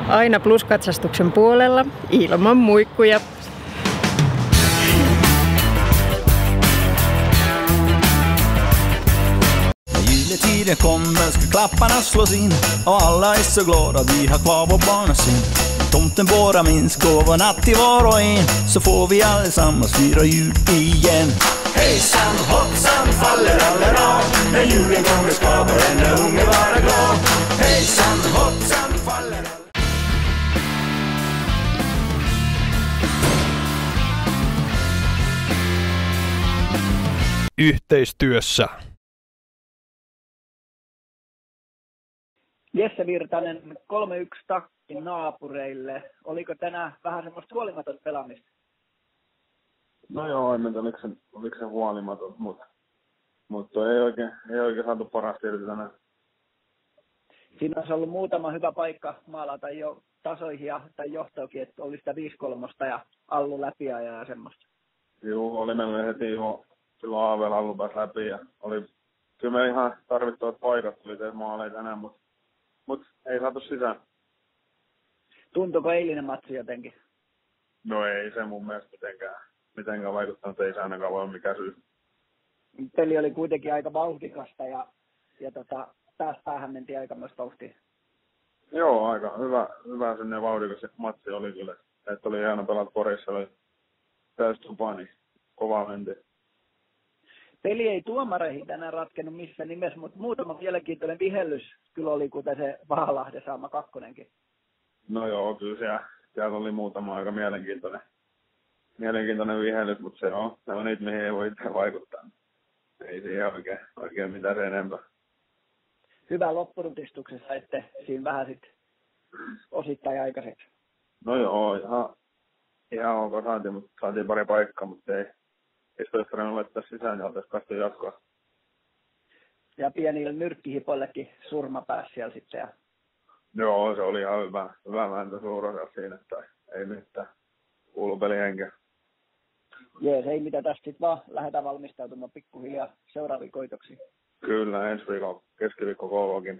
aina pluskatsastuksen puolella ilman muikkuja. Juletiden kommer ska klapparna slås in och alla är så glada vi har kvar vår barnasyn. Tomten bara minns gåvorna till var och en så får vi allesammans fira jul igen. Hejsan hoppsan faller alla dag när julen kommer ska varenda unge vara glad. Hejsan hoppsan faller alla. Yhteistyössä. Jesse Virtanen 3-1 takki naapureille. Oliko tänään vähän semmoista huolimaton pelaamista? No joo, en tiedä oliko se huolimaton, mutta ei oikein saatu parasta irti tänään. Siinä olisi ollut muutama hyvä paikka maalata jo tasoihin tai johtoakin, että oli sitä 5-3 ja Allu läpiajaa ja semmoista. Joo, oli meillä heti jo silloin Aavella Allu pääsi läpi ja kyllä me ihan tarvittavat paikat tuli tehdä maaleja tänään, mutta ei saatu sisään. Tuntuuko eilinen matsi jotenkin? No ei se mun mielestä mitenkään vaikuttanut, ei se ainakaan voi mikä syy. Peli oli kuitenkin aika vauhdikasta ja taas päähän mentiin aikamoista vauhtia. Joo, aika hyvä sinne vauhdikas matsi oli kyllä. Että oli hieno pelata Porissa, oli täystupa, niin kovaa mentiin. Peli ei tuomareihin tänään ratkennut missään nimessä, mutta muutama mielenkiintoinen vihellys kyllä oli, kuten se Vahalahden saama 2. No joo, kyllä siellä oli muutama aika mielenkiintoinen vihellys, mutta se on niitä, mihin ei voi itse vaikuttaa. Ei siihen oikein mitään sen enempää. Hyvä loppurutistuksessa, että siinä vähän sitten osittain aikaiseksi. No joo, ihan ok saatiin pari paikkaa, mutta ei sitä olisi tarvinnut laittaa sisään ja oltaisiin päästy jatkoa. Ja pienille nyrkkihipoillekin surma pääsi siellä sitten. Ja... Joo, se oli ihan hyvä vääntä suurosa siinä, että ei mitään. Kuulu pelihenkeä. Jees, ei mitä tästä sitten vaan lähdetään valmistautumaan pikkuhiljaa seuraaviin koitoksiin. Kyllä, ensi viikon keskiviikko KK:kin.